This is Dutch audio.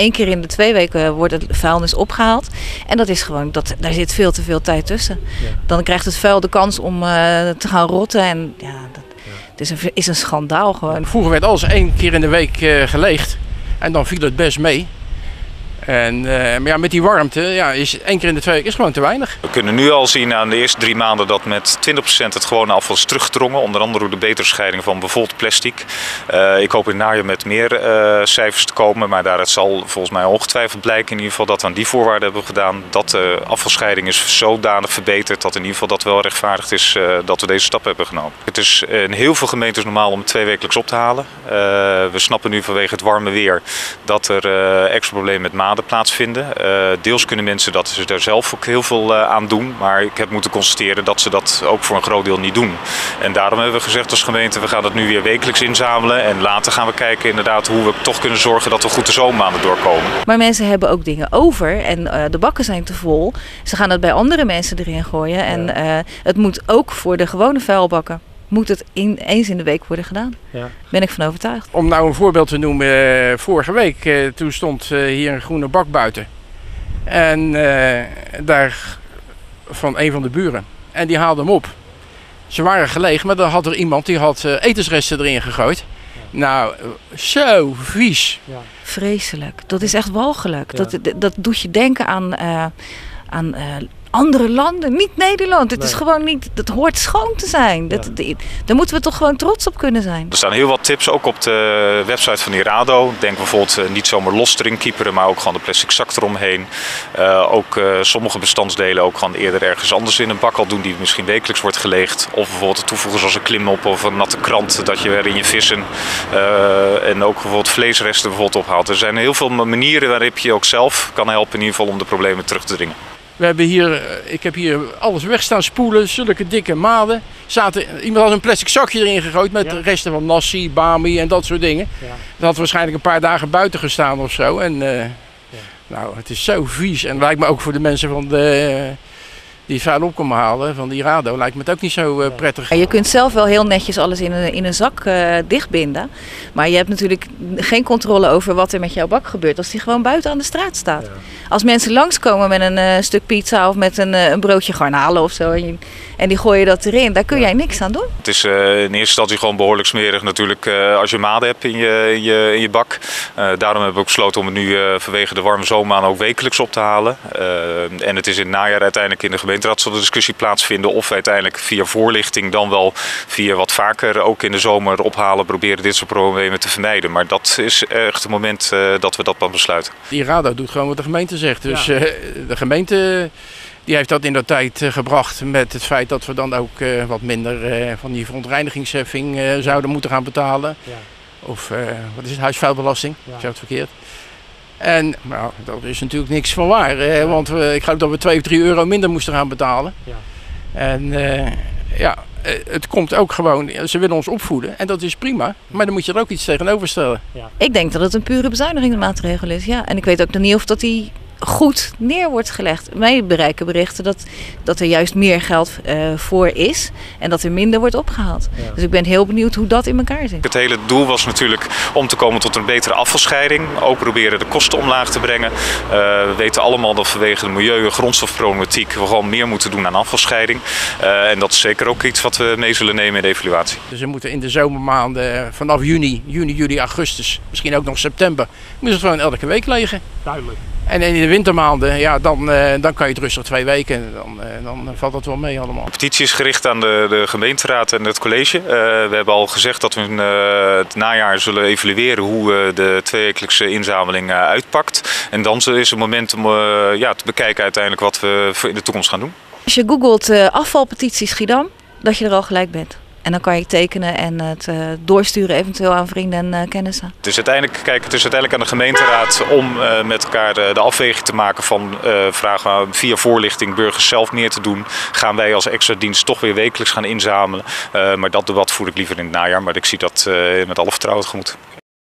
1 keer in de 2 weken wordt het vuilnis opgehaald. En dat is gewoon, daar zit veel te veel tijd tussen. Ja. Dan krijgt het vuil de kans om te gaan rotten. En ja, dat is een schandaal gewoon. Vroeger werd alles 1 keer in de week geleegd. En dan viel het best mee. Maar ja, met die warmte is 1 keer in de 2 weken is gewoon te weinig. We kunnen nu al zien aan de eerste 3 maanden dat met 20% het gewone afval is teruggedrongen. Onder andere door de betere scheiding van bijvoorbeeld plastic. Ik hoop in het najaar met meer cijfers te komen. Maar daaruit zal volgens mij ongetwijfeld blijken in ieder geval dat we aan die voorwaarden hebben gedaan. Dat de afvalscheiding is zodanig verbeterd dat in ieder geval dat wel rechtvaardigd is dat we deze stap hebben genomen. Het is in heel veel gemeentes normaal om 2 wekelijks op te halen. We snappen nu vanwege het warme weer dat er extra problemen met maanden plaatsvinden. Deels kunnen mensen dat ze daar zelf ook heel veel aan doen, maar ik heb moeten constateren dat ze dat ook voor een groot deel niet doen. En daarom hebben we gezegd als gemeente, we gaan het nu weer wekelijks inzamelen en later gaan we kijken inderdaad hoe we toch kunnen zorgen dat we goed de zomermaanden doorkomen. Maar mensen hebben ook dingen over en de bakken zijn te vol. Ze gaan het bij andere mensen erin gooien en het moet ook voor de gewone vuilbakken. Moet het eens in de week worden gedaan. Ja. Ben ik van overtuigd. Om nou een voorbeeld te noemen, vorige week toen stond hier een groene bak buiten. En daar van een van de buren. En die haalde hem op. Ze waren gelegen, maar dan had er iemand die had etensresten erin gegooid. Ja. Nou, zo vies. Ja. Vreselijk. Dat is echt walgelijk. Ja. Dat doet je denken aan andere landen, niet Nederland. Het is gewoon niet, dat hoort schoon te zijn. Ja. Daar moeten we toch gewoon trots op kunnen zijn. Er staan heel wat tips, ook op de website van Irado. Denk bijvoorbeeld niet zomaar los erin kieperen, maar ook gewoon de plastic zak eromheen. Ook sommige bestandsdelen ook gewoon eerder ergens anders in een bak al doen die misschien wekelijks wordt geleegd. Of bijvoorbeeld toevoegen zoals een klimop of een natte krant dat je weer in je vissen en ook bijvoorbeeld vleesresten bijvoorbeeld ophaalt. Er zijn heel veel manieren waarop je ook zelf kan helpen in ieder geval om de problemen terug te dringen. We hebben ik heb hier alles weg staan spoelen, zulke dikke maden. Iemand had een plastic zakje erin gegooid met resten van nasi, bami en dat soort dingen. Ja. Dat had waarschijnlijk een paar dagen buiten gestaan of zo. En nou, het is zo vies. En lijkt me ook voor de mensen van die het vuil op komen halen van die Rado, lijkt me het ook niet zo prettig. Je kunt zelf wel heel netjes alles in een zak dichtbinden. Maar je hebt natuurlijk geen controle over wat er met jouw bak gebeurt als die gewoon buiten aan de straat staat. Ja. Als mensen langskomen met een stuk pizza of met een broodje garnalen of zo en die gooien dat erin, daar kun jij niks aan doen. Het is in eerste instantie gewoon behoorlijk smerig natuurlijk als je maden hebt in je bak. Daarom hebben we ook besloten om het nu vanwege de warme zomermaanden ook wekelijks op te halen. En het is in het najaar uiteindelijk in de gemeenteraad zal de discussie plaatsvinden of we uiteindelijk via voorlichting dan wel via wat vaker ook in de zomer ophalen proberen dit soort problemen te vermijden. Maar dat is echt het moment dat we dat dan besluiten. Die Rado doet gewoon wat de gemeente zegt. Dus de gemeente die heeft dat in de tijd gebracht met het feit dat we dan ook wat minder van die verontreinigingsheffing zouden moeten gaan betalen. Ja. Of wat is het, huisvuilbelasting, zeg het verkeerd. En nou, dat is natuurlijk niks van waar, want ik geloof dat we 2 of 3 euro minder moesten gaan betalen. Ja. En het komt ook gewoon, ze willen ons opvoeden en dat is prima, maar dan moet je er ook iets tegenover stellen. Ja. Ik denk dat het een pure bezuinigingsmaatregel is, ja. En ik weet ook nog niet of dat die goed neer wordt gelegd. Mij bereiken berichten dat er juist meer geld voor is en dat er minder wordt opgehaald. Ja. Dus ik ben heel benieuwd hoe dat in elkaar zit. Het hele doel was natuurlijk om te komen tot een betere afvalscheiding. Ook proberen de kosten omlaag te brengen. We weten allemaal dat vanwege de milieu- en grondstofproblematiek we gewoon meer moeten doen aan afvalscheiding. En dat is zeker ook iets wat we mee zullen nemen in de evaluatie. Dus we moeten in de zomermaanden vanaf juni, juli, augustus, misschien ook nog september, moeten we gewoon elke week legen. Duidelijk. En in de wintermaanden, ja, dan kan je het rustig 2 weken. Dan valt dat wel mee allemaal. De petitie is gericht aan de gemeenteraad en het college. We hebben al gezegd dat we het najaar zullen evalueren hoe de 2-wekelijkse inzameling uitpakt. En dan is het moment om te bekijken uiteindelijk wat we in de toekomst gaan doen. Als je googelt afvalpetitie Schiedam, dat je er al gelijk bent. En dan kan je tekenen en het doorsturen eventueel aan vrienden en kennissen. Het is uiteindelijk aan de gemeenteraad om met elkaar de afweging te maken van vragen we via voorlichting burgers zelf meer te doen. Gaan wij als extra dienst toch weer wekelijks gaan inzamelen. Maar dat debat voer ik liever in het najaar, maar ik zie dat met alle vertrouwen tegemoet.